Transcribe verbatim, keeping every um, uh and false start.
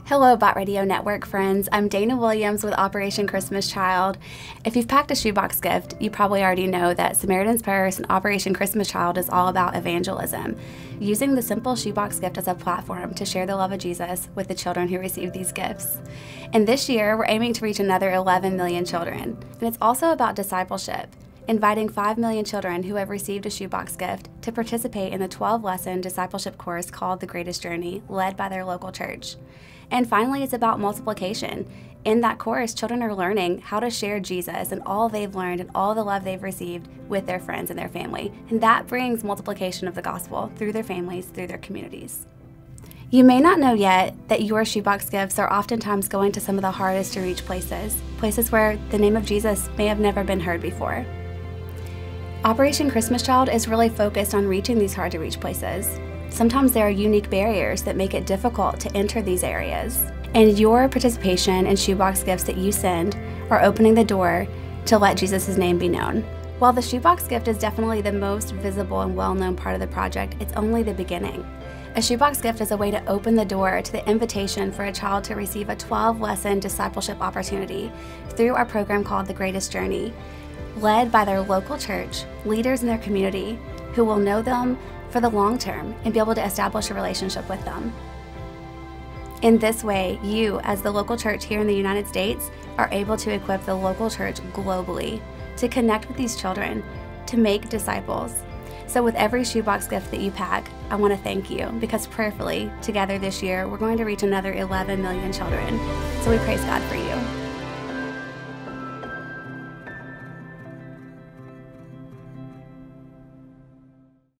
Hello, Bot Radio Network friends. I'm Dana Williams with Operation Christmas Child. If you've packed a shoebox gift, you probably already know that Samaritan's Purse and Operation Christmas Child is all about evangelism, using the simple shoebox gift as a platform to share the love of Jesus with the children who receive these gifts. And this year, we're aiming to reach another eleven million children. And it's also about discipleship, inviting five million children who have received a shoebox gift to participate in the twelve lesson discipleship course called The Greatest Journey, led by their local church. And finally, it's about multiplication. In that course, children are learning how to share Jesus and all they've learned and all the love they've received with their friends and their family. And that brings multiplication of the gospel through their families, through their communities. You may not know yet that your shoebox gifts are oftentimes going to some of the hardest to reach places, places where the name of Jesus may have never been heard before. Operation Christmas Child is really focused on reaching these hard to reach places. Sometimes there are unique barriers that make it difficult to enter these areas. And your participation in shoebox gifts that you send are opening the door to let Jesus' name be known. While the shoebox gift is definitely the most visible and well-known part of the project, it's only the beginning. A shoebox gift is a way to open the door to the invitation for a child to receive a twelve lesson discipleship opportunity through our program called The Greatest Journey, led by their local church, leaders in their community who will know them for the long term and be able to establish a relationship with them. In this way, you, as the local church here in the United States, are able to equip the local church globally to connect with these children, to make disciples. So with every shoebox gift that you pack, I want to thank you, because prayerfully, together this year, we're going to reach another eleven million children. So we praise God for you.